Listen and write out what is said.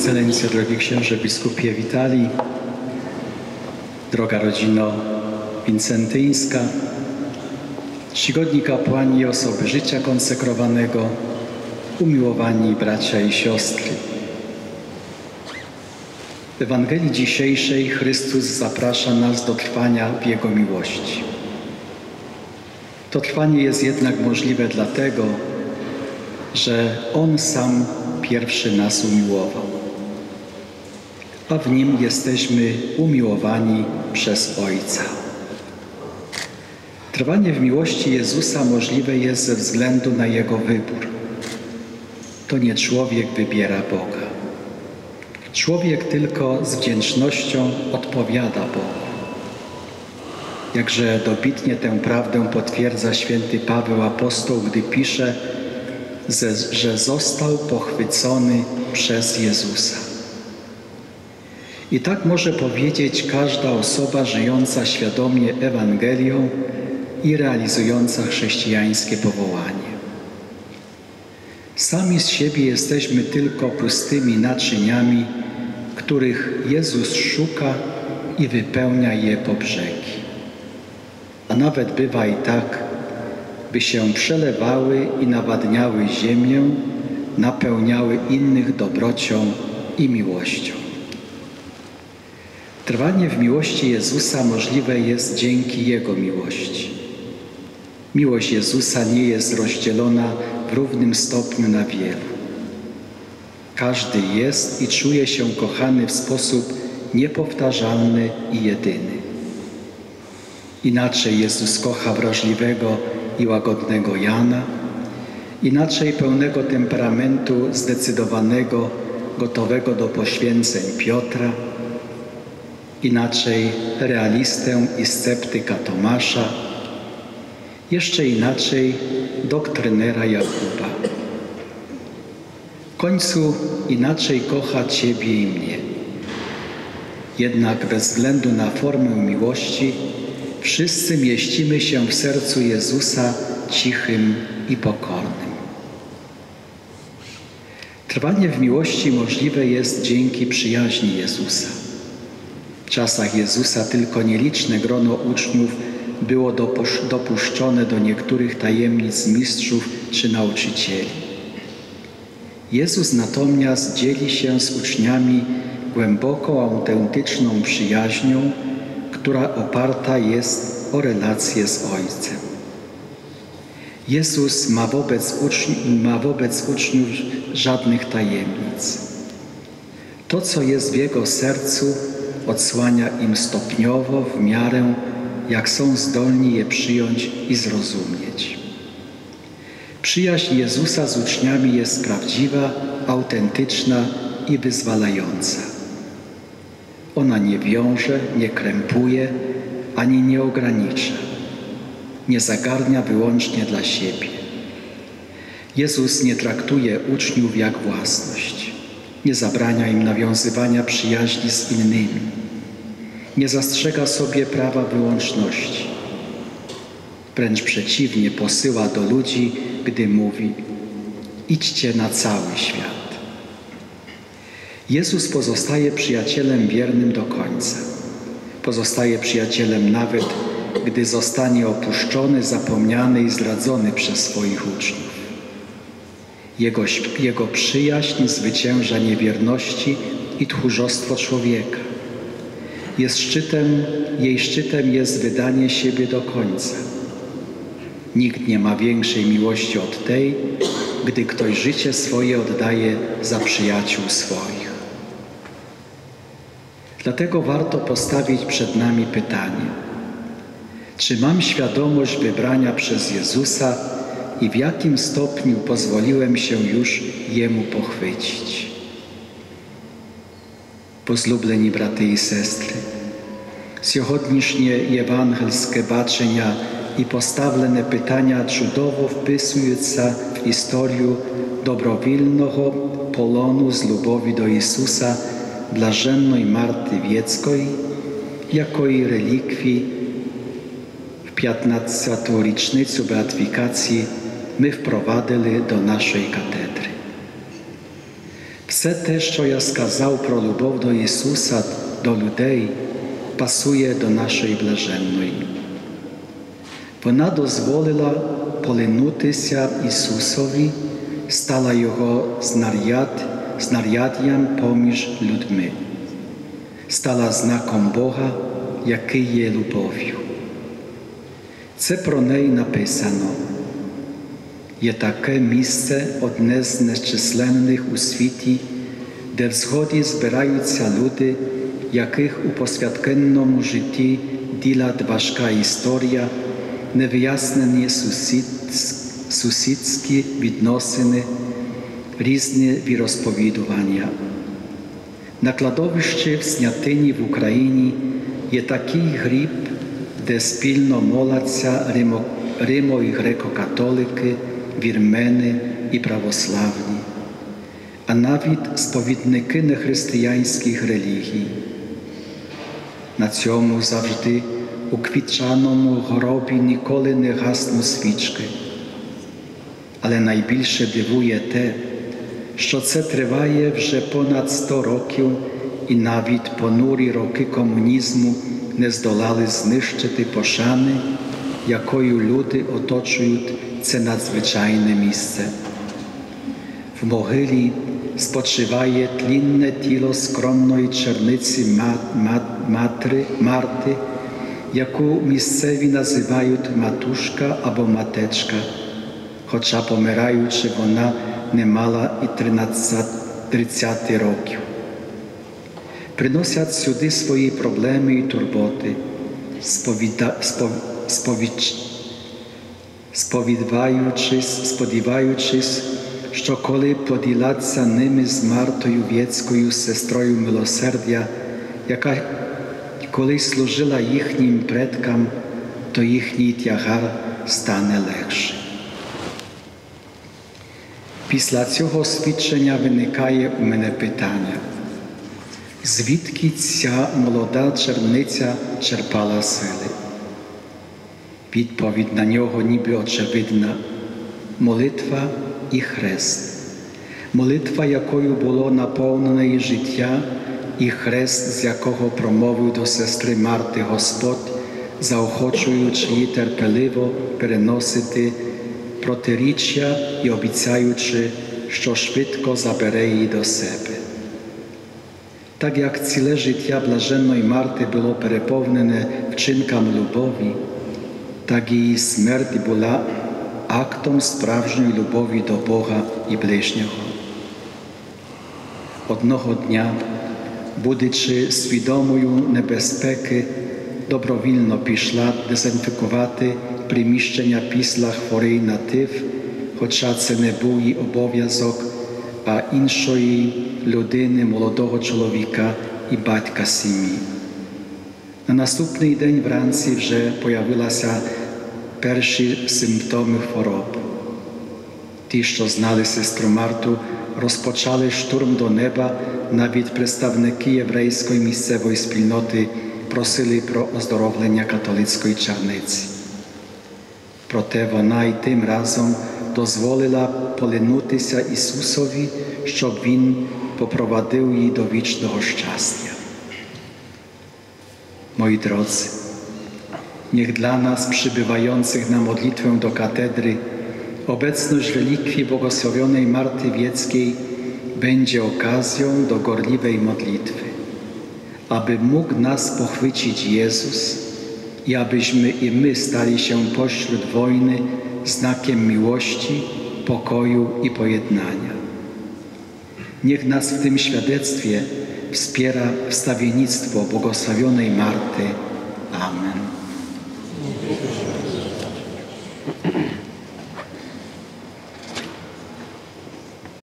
Ekscelencjo, drogi księże biskupie Witali, droga rodzino wincentyńska, czcigodni kapłani i osoby życia konsekrowanego, umiłowani bracia i siostry. W Ewangelii dzisiejszej Chrystus zaprasza nas do trwania w Jego miłości. To trwanie jest jednak możliwe dlatego, że On sam pierwszy nas umiłował, a w Nim jesteśmy umiłowani przez Ojca. Trwanie w miłości Jezusa możliwe jest ze względu na Jego wybór. To nie człowiek wybiera Boga. Człowiek tylko z wdzięcznością odpowiada Bogu. Jakże dobitnie tę prawdę potwierdza święty Paweł apostoł, gdy pisze, że został pochwycony przez Jezusa. I tak może powiedzieć każda osoba żyjąca świadomie Ewangelią i realizująca chrześcijańskie powołanie. Sami z siebie jesteśmy tylko pustymi naczyniami, których Jezus szuka i wypełnia je po brzegi. A nawet bywa i tak, by się przelewały i nawadniały ziemię, napełniały innych dobrocią i miłością. Trwanie w miłości Jezusa możliwe jest dzięki Jego miłości. Miłość Jezusa nie jest rozdzielona w równym stopniu na wielu. Każdy jest i czuje się kochany w sposób niepowtarzalny i jedyny. Inaczej Jezus kocha wrażliwego i łagodnego Jana, inaczej pełnego temperamentu, zdecydowanego, gotowego do poświęceń Piotra, inaczej realistę i sceptyka Tomasza, jeszcze inaczej doktrynera Jakuba. W końcu inaczej kocha Ciebie i mnie. Jednak bez względu na formę miłości wszyscy mieścimy się w sercu Jezusa cichym i pokornym. Trwanie w miłości możliwe jest dzięki przyjaźni Jezusa. W czasach Jezusa tylko nieliczne grono uczniów było dopuszczone do niektórych tajemnic mistrzów czy nauczycieli. Jezus natomiast dzieli się z uczniami głęboką, autentyczną przyjaźnią, która oparta jest o relację z Ojcem. Jezus ma wobec uczniów żadnych tajemnic. To, co jest w Jego sercu, odsłania im stopniowo, w miarę, jak są zdolni je przyjąć i zrozumieć. Przyjaźń Jezusa z uczniami jest prawdziwa, autentyczna i wyzwalająca. Ona nie wiąże, nie krępuje, ani nie ogranicza. Nie zagarnia wyłącznie dla siebie. Jezus nie traktuje uczniów jak własność. Nie zabrania im nawiązywania przyjaźni z innymi. Nie zastrzega sobie prawa wyłączności. Wręcz przeciwnie, posyła do ludzi, gdy mówi: idźcie na cały świat. Jezus pozostaje przyjacielem wiernym do końca. Pozostaje przyjacielem nawet, gdy zostanie opuszczony, zapomniany i zdradzony przez swoich uczniów. Jego przyjaźń zwycięża niewierności i tchórzostwo człowieka. Jej szczytem jest wydanie siebie do końca. Nikt nie ma większej miłości od tej, gdy ktoś życie swoje oddaje za przyjaciół swoich. Dlatego warto postawić przed nami pytanie: czy mam świadomość wybrania przez Jezusa i w jakim stopniu pozwoliłem się już Jemu pochwycić? Возлюблені брати і сестри, сьогоднішнє євангельське бачення і поставлене питання чудово вписуються в історію добровільного полону з любові до Ісуса блаженної Марти Wieckiej, якої реліквії в 15-ту річницю беатифікації ми впровадили до нашої катедри. Все те, що я сказав про любов до Ісуса, до людей, пасує до нашої блаженної. Вона дозволила полинутися Ісусові, стала Його знаряддям поміж людьми, стала знаком Бога, який є любов'ю. Це про неї написано. Є таке місце, одне з нечисленних у світі, де в згоді збираються люди, яких у посвяткенному житті ділять важка історія, невияснені сусідські відносини, різні віросповідування. На кладовищі в Снятині в Україні є такий гріб, де спільно моляться римо- і греко-католики, вірмени і православні, а навіть сповідники нехристиянських релігій. На цьому завжди у квітчаному гробі ніколи не гаснуть свічки. Але найбільше дивує те, що це триває вже понад 100 років, і навіть понурі роки комунізму не здолали знищити пошани, якою люди оточують це надзвичайне місце. В могилі спочиває тлінне тіло скромної черниці Марти, яку місцеві називають матушка або матечка, хоча помираючи вона не мала і 30 років. Приносять сюди свої проблеми і турботи, сподіваючись, що коли поділяться ними з Мартою Вєцькою, сестрою милосердя, яка колись служила їхнім предкам, то їхній тягар стане легший. Після цього свідчення виникає у мене питання: звідки ця молода черниця черпала сили? Відповідь на нього ніби очевидна – молитва і хрест. Молитва, якою було наповнене її життя, і хрест, з якого промовив до сестри Марти Господь, заохочуючи її терпеливо переносити протиріччя і обіцяючи, що швидко забере її до себе. Так як ціле життя блаженної Марти було переповнене вчинками любові, так і її смерть була актом справжньої любові до Бога і ближнього. Одного дня, будучи свідомою небезпеки, добровільно пішла дезінфікувати приміщення після хворої на тиф, хоча це не був її обов'язок, а іншої людини, молодого чоловіка і батька сім'ї. На наступний день вранці вже появилися перші симптоми хвороб. Ті, що знали сестру Марту, розпочали штурм до неба, навіть представники єврейської місцевої спільноти просили про оздоровлення католицької черниці. Проте вона й тим разом дозволила полинутися Ісусові, щоб Він попровадив її до вічного щастя. Moi drodzy, niech dla nas przybywających na modlitwę do katedry obecność relikwii błogosławionej Marty Wieckiej będzie okazją do gorliwej modlitwy, aby mógł nas pochwycić Jezus i abyśmy i my stali się pośród wojny znakiem miłości, pokoju i pojednania. Niech nas w tym świadectwie wspiera wstawiennictwo błogosławionej Marty. Amen.